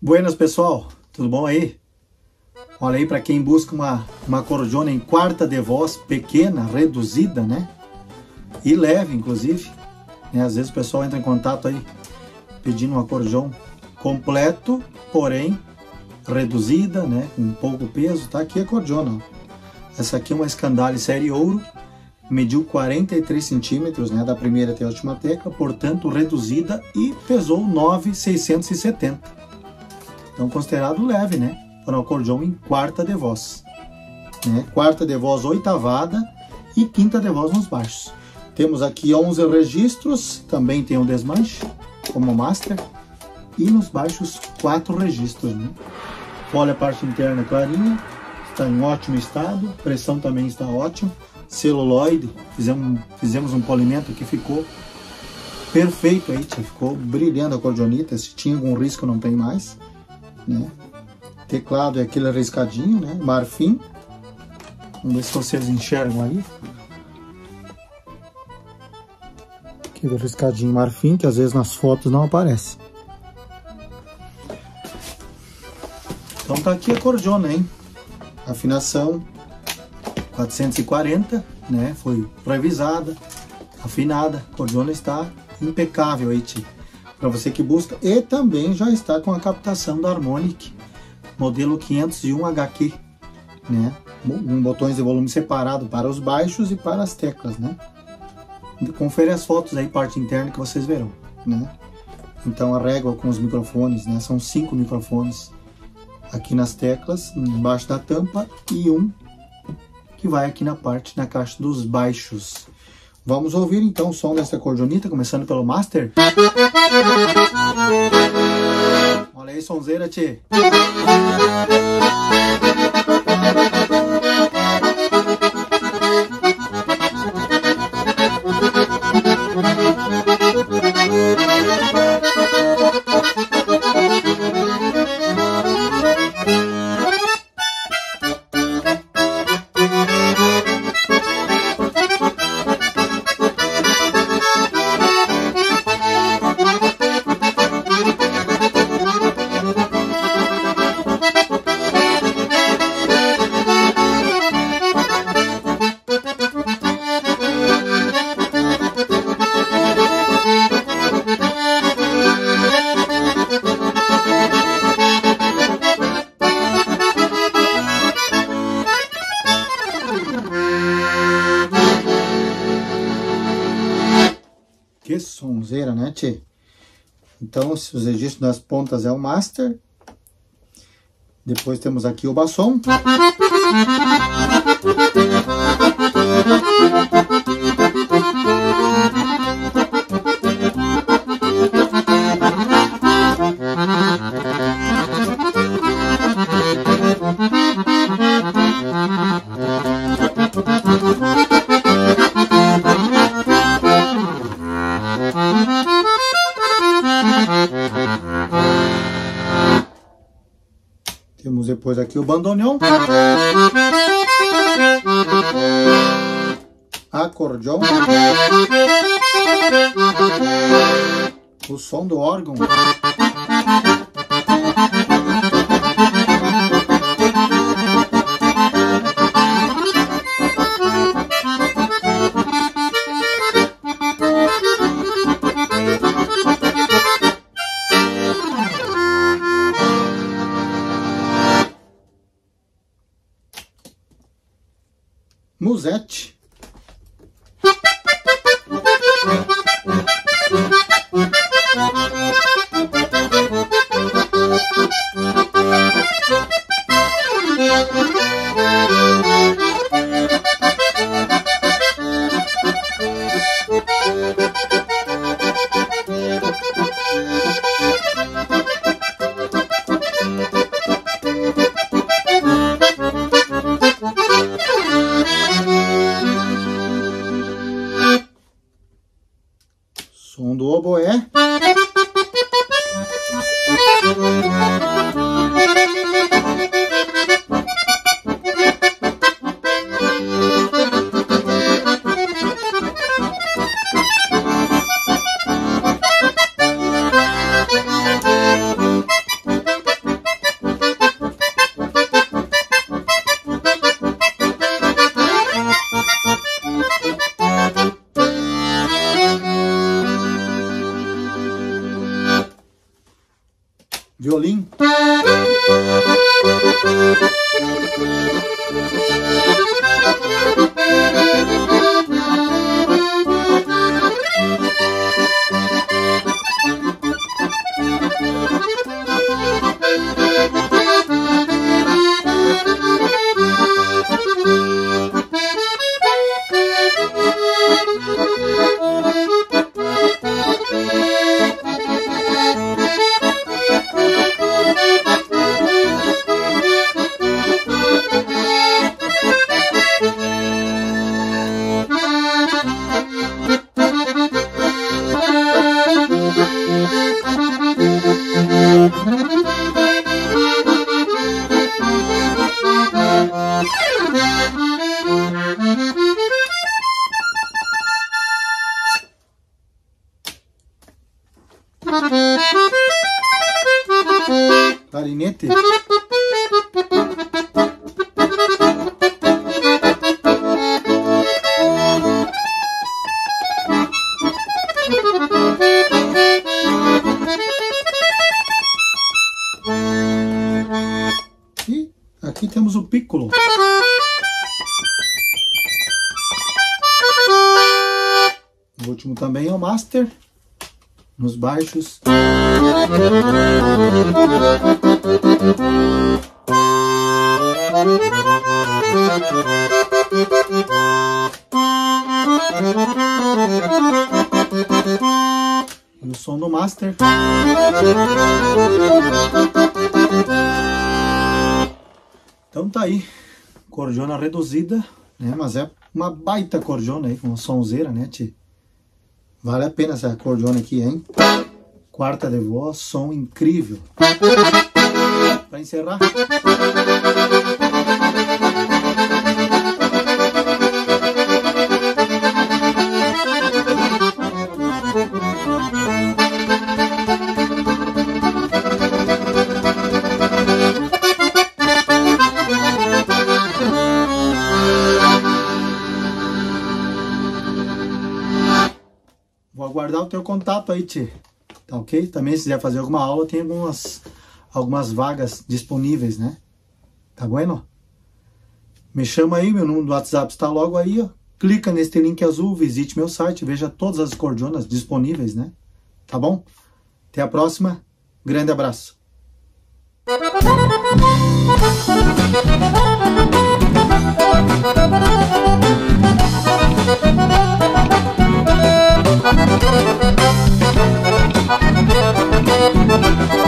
Buenas, pessoal, tudo bom aí? Olha aí, para quem busca uma cordiona em quarta de voz, pequena, reduzida, né? E leve, inclusive, né? Às vezes o pessoal entra em contato aí pedindo um acordeon completo, porém reduzida, né? Com pouco peso, tá? Aqui é a cordiona, ó. Essa aqui é uma Scandale série ouro, mediu 43 centímetros, né? Da primeira até a última tecla, portanto reduzida, e pesou 9,670. Então considerado leve, né? Para um acordeon em quarta de voz, né? Quarta de voz oitavada e quinta de voz nos baixos. Temos aqui 11 registros, também tem um desmanche, como master, e nos baixos 4 registros, né? Olha a parte interna clarinha, está em ótimo estado, pressão também está ótima, celuloide, fizemos um polimento que ficou perfeito aí, ficou brilhando a cordionita. Se tinha algum risco não tem mais, né? Teclado é aquele riscadinho, né? Marfim. Vamos ver se vocês enxergam aí. Aquele riscadinho marfim que às vezes nas fotos não aparece. Então tá aqui a cordiona, hein? Afinação 440, né? Foi revisada, afinada. A cordiona está impecável aí, para você que busca. E também já está com a captação da Harmonic, modelo 501 HQ, né? Com botões de volume separado para os baixos e para as teclas, né? Confere as fotos aí, parte interna, que vocês verão, né? Então a régua com os microfones, né? São 5 microfones aqui nas teclas, embaixo da tampa, e um que vai aqui na parte, na caixa dos baixos. Vamos ouvir então o som dessa cordionita, começando pelo master. Olha aí, sonzeira, tchê. Que sonzeira, né, tchê? Então, os registros das pontas é o master. Depois temos aqui o bassom. Temos depois aqui o bandoneon, acordeon, o som do órgão, musete, som do oboé, último também é o Master, nos baixos. E o som do Master. Então tá aí, cordiona reduzida, né? Mas é uma baita cordiona aí, com uma sonzeira, né, tio? Vale a pena essa cordiona aqui, hein? Quarta de voz, som incrível. Para encerrar. Vou aguardar o teu contato aí, tio. Tá ok? Também se quiser fazer alguma aula, tem algumas vagas disponíveis, né? Tá bueno? Me chama aí, meu número do WhatsApp está logo aí, ó. Clica neste link azul, visite meu site, veja todas as cordionas disponíveis, né? Tá bom? Até a próxima. Grande abraço. Thank you.